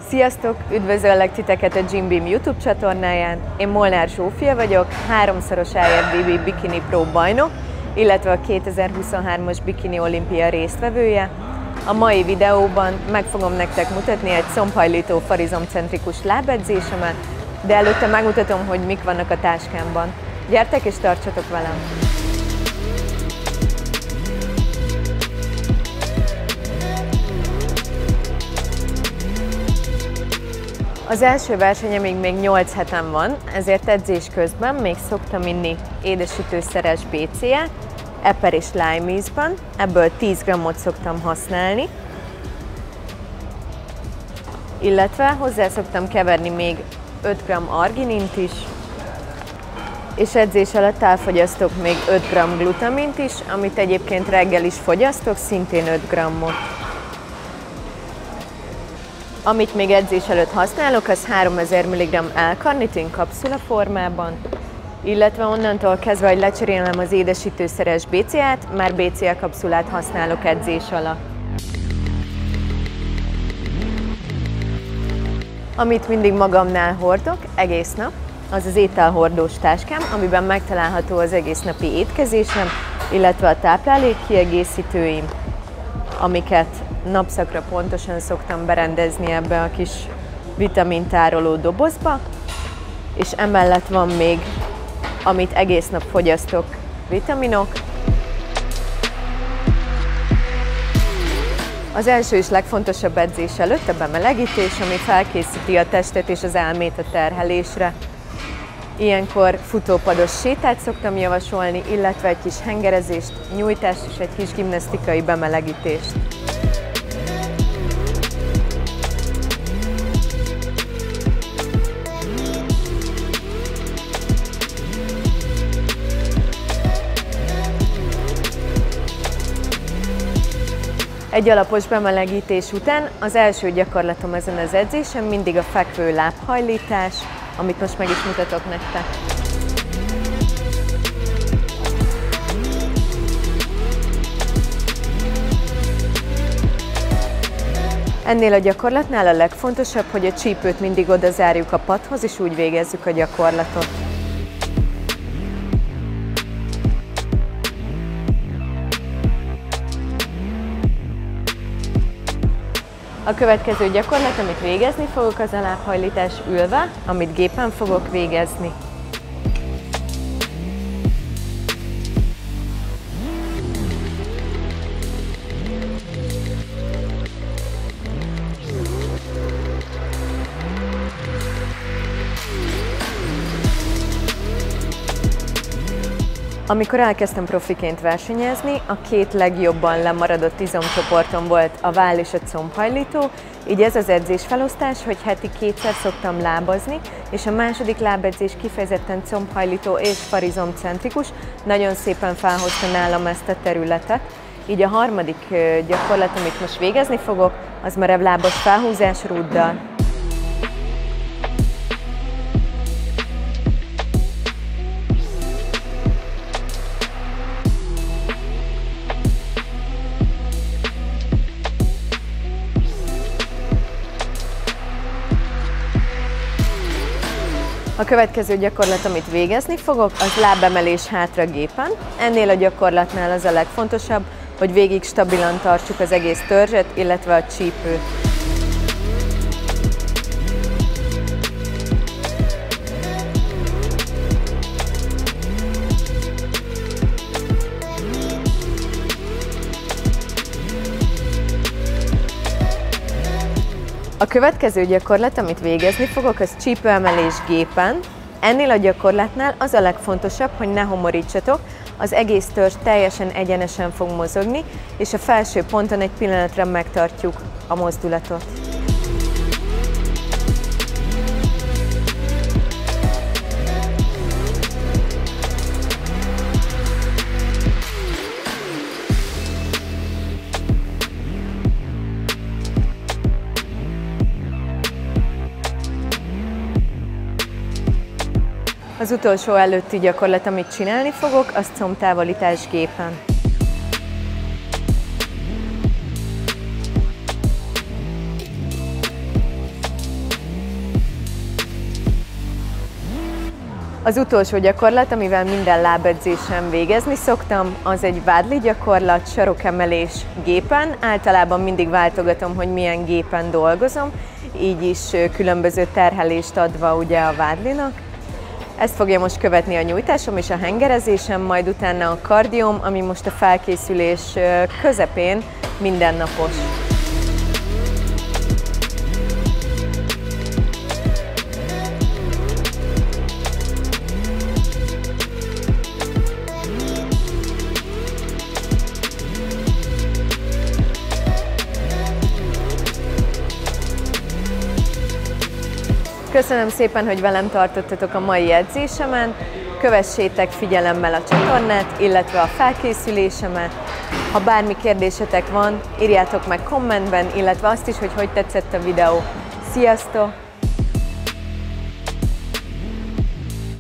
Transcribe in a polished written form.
Sziasztok! Üdvözöllek titeket a Gym Beam YouTube csatornáján. Én Molnár Zsófia vagyok, 3-szoros IFBB Bikini Pro bajnok, illetve a 2023-as Bikini Olimpia résztvevője. A mai videóban meg fogom nektek mutatni egy combhajlító farizomcentrikus lábedzésemet, de előtte megmutatom, hogy mik vannak a táskámban. Gyertek és tartsatok velem! Az első versenyemig még 8 hetem van, ezért edzés közben még szoktam inni édesítőszeres BCA-t, eper és lime ízben, ebből 10 g-ot szoktam használni, illetve hozzá szoktam keverni még 5 g arginint is, és edzés alatt elfogyasztok még 5 g glutamint is, amit egyébként reggel is fogyasztok, szintén 5 g-ot. Amit még edzés előtt használok, az 3000 mg L-karnitin kapszula formában, illetve onnantól kezdve, hogy lecserélem az édesítőszeres BCA-t, már BCA kapszulát használok edzés alatt. Amit mindig magamnál hordok egész nap, az az ételhordós táskám, amiben megtalálható az egész napi étkezésem, illetve a táplálék kiegészítőim, amiket napszakra pontosan szoktam berendezni ebbe a kis vitamintároló dobozba, és emellett van még, amit egész nap fogyasztok, vitaminok. Az első és legfontosabb edzés előtt a bemelegítés, ami felkészíti a testet és az elmét a terhelésre. Ilyenkor futópados sétát szoktam javasolni, illetve egy kis hengerezést, nyújtást és egy kis gimnasztikai bemelegítést. Egy alapos bemelegítés után az első gyakorlatom ezen az edzésen mindig a fekvő lábhajlítás, amit most meg is mutatok nektek. Ennél a gyakorlatnál a legfontosabb, hogy a csípőt mindig oda zárjuk a padhoz, és úgy végezzük a gyakorlatot. A következő gyakorlat, amit végezni fogok, az a lábhajlítás ülve, amit gépen fogok végezni. Amikor elkezdtem profiként versenyezni, a két legjobban lemaradott izomcsoportom volt a váll és a combhajlító, így ez az edzés felosztás, hogy heti 2-szer szoktam lábazni, és a második lábedzés kifejezetten combhajlító és farizomcentrikus, nagyon szépen felhozta nálam ezt a területet. Így a harmadik gyakorlat, amit most végezni fogok, az merevlábas felhúzás rúddal. A következő gyakorlat, amit végezni fogok, az lábemelés hátra gépen. Ennél a gyakorlatnál az a legfontosabb, hogy végig stabilan tartsuk az egész törzset, illetve a csípőt. A következő gyakorlat, amit végezni fogok, az csípőemelés gépen. Ennél a gyakorlatnál az a legfontosabb, hogy ne homorítsatok, az egész törzs teljesen egyenesen fog mozogni, és a felső ponton egy pillanatra megtartjuk a mozdulatot. Az utolsó előtti gyakorlat, amit csinálni fogok, az combtávolítás gépen. Az utolsó gyakorlat, amivel minden lábedzésen végezni szoktam, az egy vádli gyakorlat, sarokemelés gépen. Általában mindig váltogatom, hogy milyen gépen dolgozom, így is különböző terhelést adva ugye a vádlinak. Ezt fogja most követni a nyújtásom és a hengerezésem, majd utána a kardióm, ami most a felkészülés közepén mindennapos. Köszönöm szépen, hogy velem tartottatok a mai edzésemen, kövessétek figyelemmel a csatornát, illetve a felkészülésemet. Ha bármi kérdésetek van, írjátok meg kommentben, illetve azt is, hogy tetszett a videó. Sziasztok!